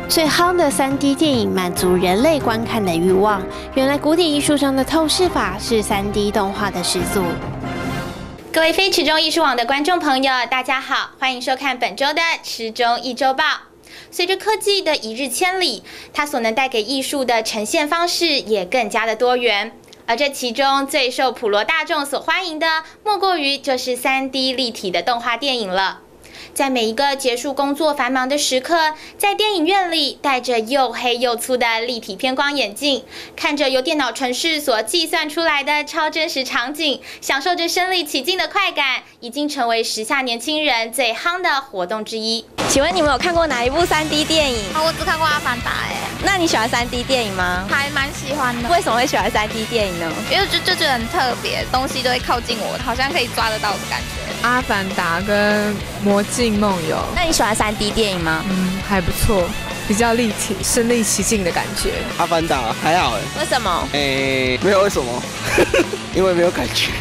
最夯的3D 电影满足人类观看的欲望。原来古典艺术中的透视法是3D 动画的始祖。各位非池中艺术网的观众朋友，大家好，欢迎收看本周的池中一周报。随着科技的一日千里，它所能带给艺术的呈现方式也更加的多元。而这其中最受普罗大众所欢迎的，莫过于就是3D 立体的动画电影了。在每一个结束工作繁忙的时刻，在电影院里戴着又黑又粗的立体偏光眼镜，看着由电脑程式所计算出来的超真实场景，享受着身临其境的快感，已经成为时下年轻人最夯的活动之一。请问你们有看过哪一部3D 电影？ 我只看过《阿凡达》哎。 那你喜欢3D 电影吗？ 还蛮喜欢的。 为什么会喜欢3D 电影呢？ 因为就觉得很特别，东西都会靠近我，好像可以抓得到的感觉。 阿凡达跟魔镜梦游。 那你喜欢3D 电影吗？ 还不错，比较立体，身临其境的感觉。 阿凡达还好哎。 为什么？ 没有为什么，因为没有感觉。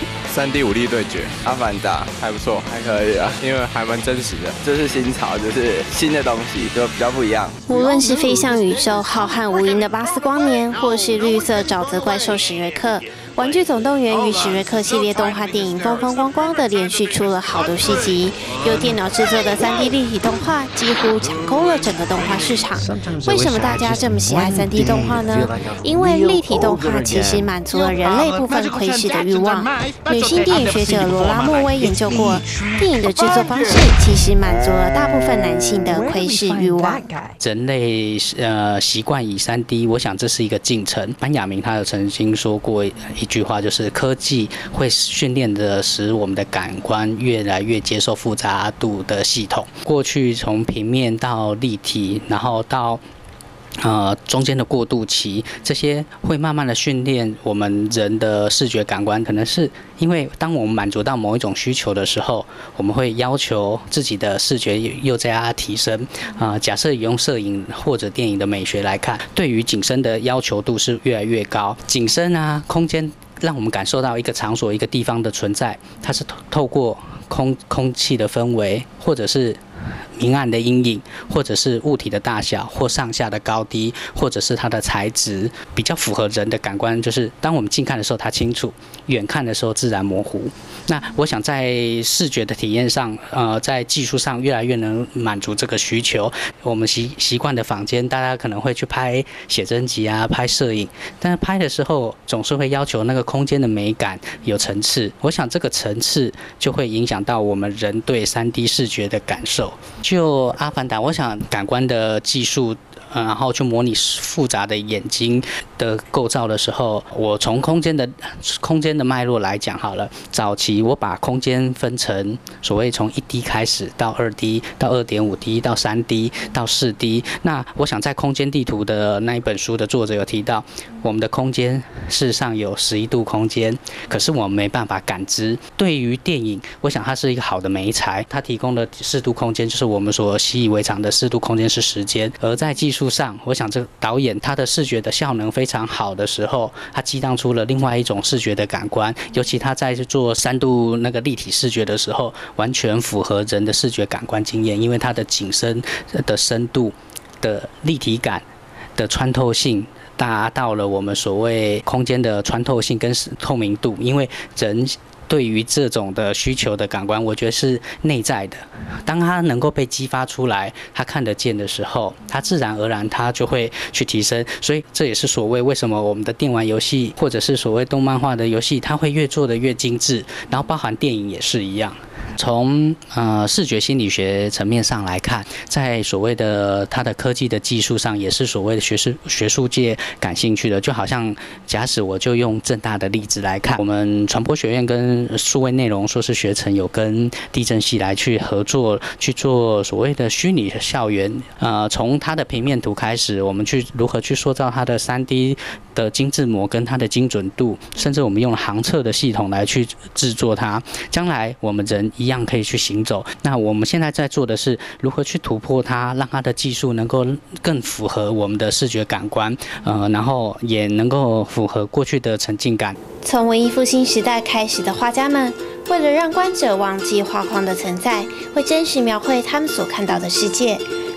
3D 武力对决， 阿凡达还不错， 还可以啊， 因为还蛮真实的。 这是新潮，就是新的东西，就比较不一样。 无论是飞向宇宙、浩瀚无垠的巴斯光年，或是绿色沼泽怪兽史瑞克，玩具总动员与史瑞克系列动画电影风风光光的连续出了好多续集。由电脑制作的3D 立体动画几乎抢攻了整个动画市场。为什么大家这么喜爱3D 动画呢？因为立体动画其实满足了人类部分窥视的欲望。女性电影学者罗拉莫威研究过，电影的制作方式其实满足了大部分男性的窥视欲望。 人类习惯以3D， 我想这是一个进程。班雅明他有曾经说过一句话，就是科技会训练的使我们的感官越来越接受复杂度的系统。过去从平面到立体，然后到中间的过渡期，这些会慢慢的训练我们人的视觉感官。可能是因为当我们满足到某一种需求的时候，我们会要求自己的视觉又加提升。假设用摄影或者电影的美学来看，对于景深的要求度是越来越高。景深啊，空间让我们感受到一个场所、一个地方的存在，它是透过空气的氛围，或者是明暗的阴影，或者是物体的大小或上下的高低，或者是它的材质，比较符合人的感官。就是当我们近看的时候它清楚，远看的时候自然模糊。那我想在视觉的体验上，在技术上越来越能满足这个需求。我们习惯的坊间，大家可能会去拍写真集啊，拍摄影，但是拍的时候总是会要求那个空间的美感有层次。我想这个层次就会影响到我们人对3D 视觉的感受。就阿凡达，我想感官的技术，然后去模拟复杂的眼睛的构造的时候，我从空间的脉络来讲好了。早期我把空间分成所谓从1D 开始到2D 到 2.5D 到 3D 到 4D。那我想在空间地图的那一本书的作者有提到，我们的空间事实上有11度空间，可是我们没办法感知。对于电影，我想它是一个好的媒材，它提供的4度空间就是我们所习以为常的4度空间是时间。而在技术上，我想这个导演他的视觉的效能非常好的时候，他激荡出了另外一种视觉的感官。尤其他在做3度那个立体视觉的时候，完全符合人的视觉感官经验，因为它的景深的深度的立体感的穿透性达到了我们所谓空间的穿透性跟透明度。因为人对于这种的需求的感官，我觉得是内在的。当它能够被激发出来，他看得见的时候，它自然而然它就会去提升。所以这也是所谓为什么我们的电玩游戏或者是所谓动漫化的游戏，它会越做得越精致，然后包含电影也是一样。从视觉心理学层面上来看，在所谓的它的科技的技术上，也是所谓的学术界感兴趣的。就好像假使我就用政大的例子来看，我们传播学院跟数位内容硕士学程有跟地震系来去合作，去做所谓的虚拟校园。从它的平面图开始，我们去如何去塑造它的3D 的精致模跟它的精准度，甚至我们用了航测的系统来去制作它。将来我们人一样可以去行走。那我们现在在做的是如何去突破它，让它的技术能够更符合我们的视觉感官，然后也能够符合过去的沉浸感。 从文艺复兴时代开始的画家们，为了让观者忘记画框的存在，会真实描绘他们所看到的世界。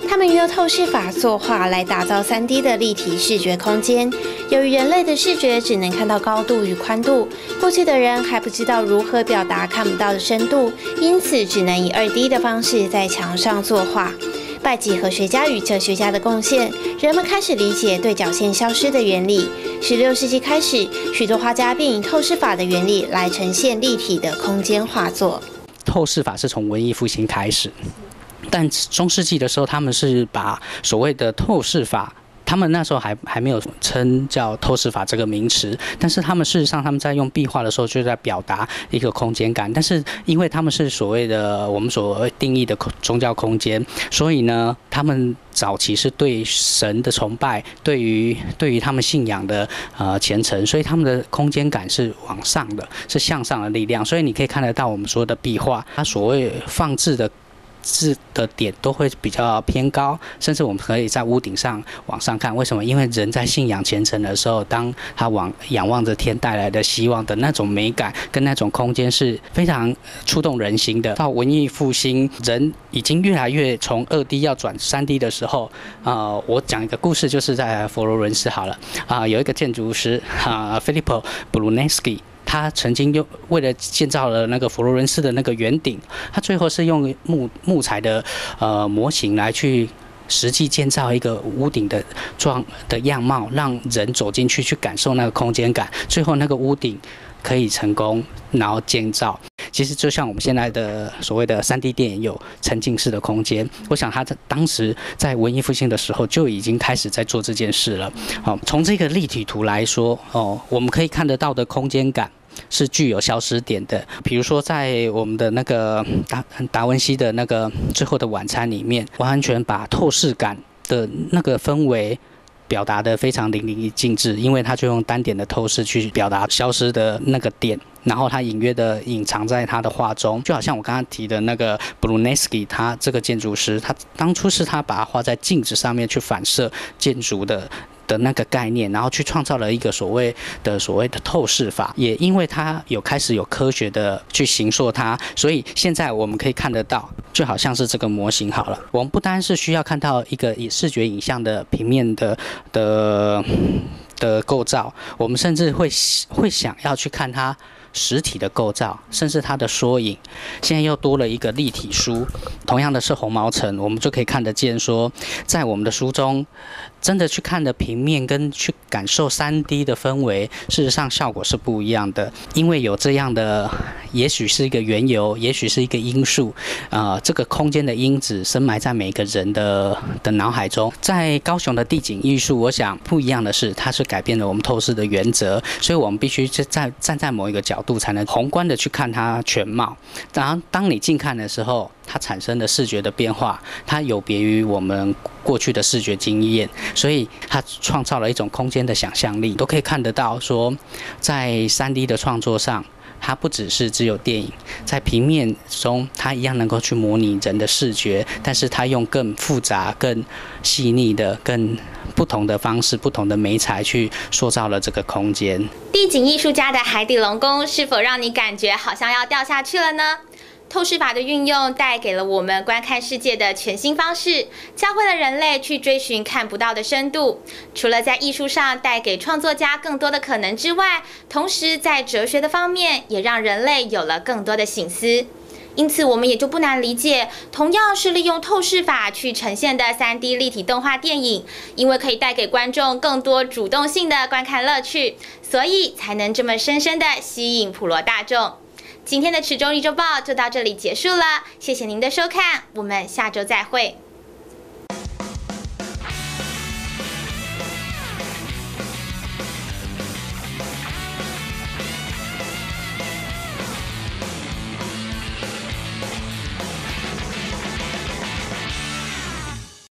他们运用透视法作画来打造3D 的立体视觉空间。由于人类的视觉只能看到高度与宽度，过去的人还不知道如何表达看不到的深度，因此只能以2D 的方式在墙上作画。拜几何学家与哲学家的贡献，人们开始理解对角线消失的原理。16世纪开始，许多画家便以透视法的原理来呈现立体的空间画作。 透视法是从文艺复兴开始，但中世纪的时候，他们是把所谓的透视法，他们那时候还没有称叫透视法这个名词，但是他们事实上他们在用壁画的时候就在表达一个空间感，但是因为他们是所谓的我们所定义的宗教空间，所以呢，他们早期是对神的崇拜，对于他们信仰的虔诚，所以他们的空间感是往上的，是向上的力量，所以你可以看得到我们所有的壁画，它所谓放置的字的点都会比较偏高，甚至我们可以在屋顶上往上看。为什么？因为人在信仰虔诚的时候，当他仰望着天带来的希望的那种美感跟那种空间是非常触动人心的。到文艺复兴，人已经越来越从2D 要转3D 的时候，我讲一个故事，就是在佛罗伦斯好了，有一个建筑师Filippo Brunelleschi。他曾经为了建造了那个佛罗伦斯的那个圆顶，他最后是用木材的模型来去实际建造一个屋顶的样貌，让人走进去去感受那个空间感，最后那个屋顶可以成功，然后建造。其实就像我们现在的所谓的3D 电影有沉浸式的空间，我想他当时在文艺复兴的时候就已经开始在做这件事了。从这个立体图来说，我们可以看得到的空间感是具有消失点的。比如说在我们的那个达文西的那个最后的晚餐里面，完全把透视感的那个氛围表达得非常淋漓尽致，因为他就用单点的透视去表达消失的那个点，然后他隐约的隐藏在他的画中，就好像我刚刚提的那个 Brunelleschi， 他这个建筑师，他当初是他把它画在镜子上面去反射建筑的那个概念，然后去创造了一个所谓的透视法，也因为它开始有科学的去形塑它，所以现在我们可以看得到，就好像是这个模型好了，我们不单是需要看到一个以视觉影像的平面的构造，我们甚至会想要去看它实体的构造，甚至它的缩影。现在又多了一个立体书，同样的是红毛城，我们就可以看得见说，在我们的书中真的去看的平面跟去感受3D 的氛围，事实上效果是不一样的。因为有这样的，也许是一个缘由，也许是一个因素，这个空间的因子深埋在每个人的脑海中。在高雄的地景艺术，我想不一样的是，它是改变了我们透视的原则，所以我们必须站在某一个角度，才能宏观的去看它全貌。然后当你近看的时候，它产生的视觉的变化，它有别于我们过去的视觉经验，所以它创造了一种空间的想象力。都可以看得到说，在3D 的创作上，它不只有电影，在平面中它一样能够去模拟人的视觉，但是它用更复杂、更细腻的、更不同的方式、不同的媒材去塑造了这个空间。 地景艺术家的海底龙宫是否让你感觉好像要掉下去了呢？透视法的运用带给了我们观看世界的全新方式，教会了人类去追寻看不到的深度。除了在艺术上带给创作家更多的可能之外，同时在哲学的方面也让人类有了更多的省思。因此我们也就不难理解，同样是利用透视法去呈现的3D 立体动画电影，因为可以带给观众更多主动性的观看乐趣，所以才能这么深深的吸引普罗大众。今天的池中一周报就到这里结束了，谢谢您的收看，我们下周再会。